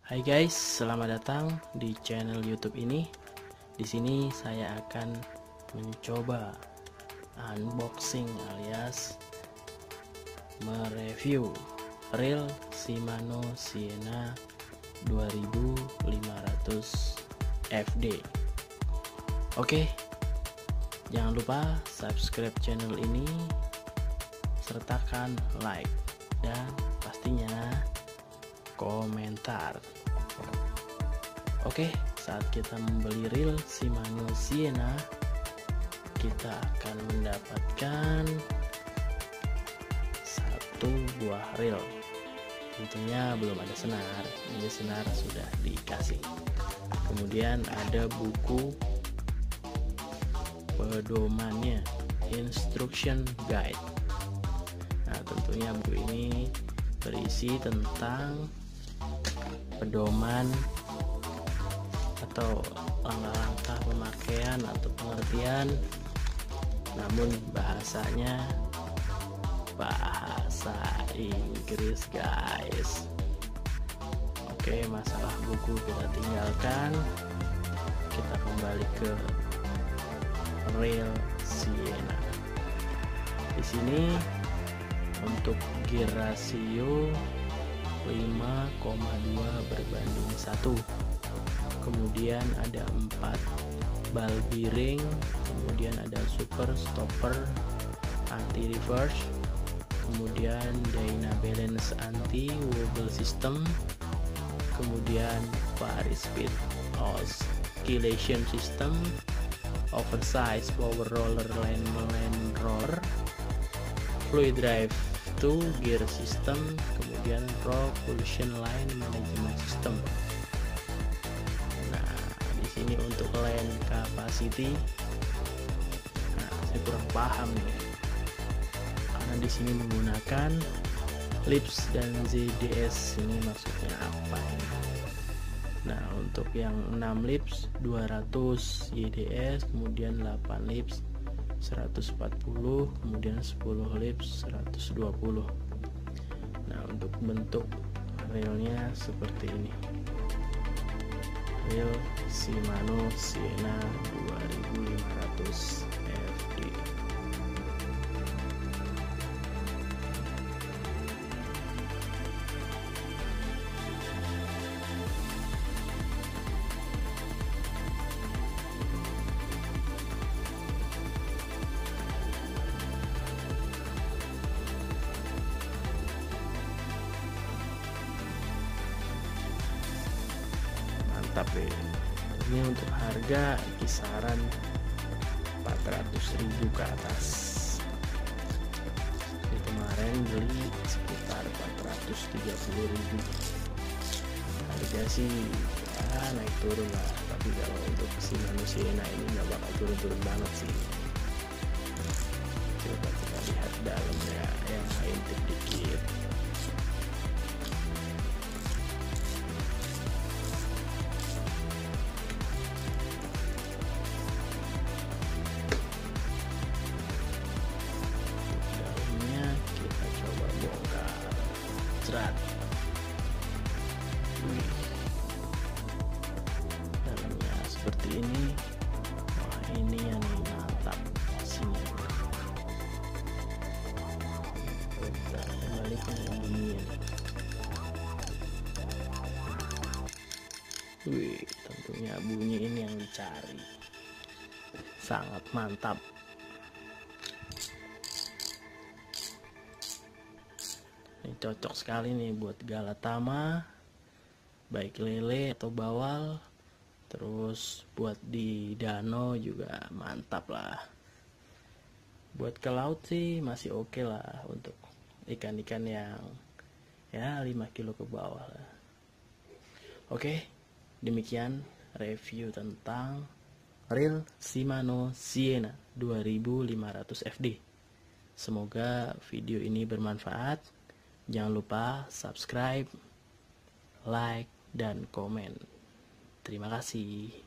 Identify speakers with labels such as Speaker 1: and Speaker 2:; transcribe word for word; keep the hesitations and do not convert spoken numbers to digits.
Speaker 1: Hai guys, selamat datang di channel YouTube ini. Di sini saya akan mencoba unboxing alias mereview reel Shimano Sienna dua ribu lima ratus F D. Oke, jangan lupa subscribe channel ini, sertakan like dan pastinya komentar. Oke, saat kita membeli reel Shimano Sienna, kita akan mendapatkan satu buah reel. Tentunya belum ada senar, ini senar sudah dikasih. Kemudian ada buku pedomannya, instruction guide. Nah, tentunya buku ini berisi tentang pedoman atau langkah-langkah pemakaian atau pengertian, namun bahasanya bahasa Inggris guys. Oke, masalah buku kita tinggalkan, kita kembali ke reel Sienna. Di sini untuk gear rasio lima koma dua berbanding satu, kemudian ada empat ball bearing, kemudian ada super stopper anti reverse, kemudian dyna balance anti wobble system, kemudian Paris speed oscillation system, oversize power roller line line roller, fluid drive two gear system, kemudian propulsion line management system. Nah, di sini untuk lane capacity, nah, saya kurang paham nih, karena di sini menggunakan lips dan Z D S. Ini maksudnya apa ini? Nah, untuk yang enam lips dua ratus Y D S, kemudian delapan lips seratus empat puluh, kemudian sepuluh lips seratus dua puluh. Nah, untuk bentuk reelnya seperti ini, reel Shimano Sienna dua ribu lima ratus F D. Tapi ini untuk harga kisaran empat ratus ribu ke atas. Ini kemarin beli sekitar empat ratus tiga puluh ribu. Harga sih ya, naik turun lah, tapi kalau untuk Shimano Sienna ini nggak bakal turun-turun banget sih. Coba kita lihat dalamnya yang intip dikit. Wih, dalamnya seperti ini. Wah, ini yang mantap sini. Kita kembali ke bunyinya. Wih, tentunya bunyi ini yang dicari. Sangat mantap. Ini cocok sekali nih buat galatama, baik lele atau bawal, terus buat di danau juga mantap lah. Buat ke laut sih masih oke okay lah, untuk ikan-ikan yang ya lima kilo ke bawah lah. Oke, demikian review tentang reel Shimano Sienna dua ribu lima ratus F D. Semoga video ini bermanfaat. Jangan lupa subscribe, like, dan komen. Terima kasih.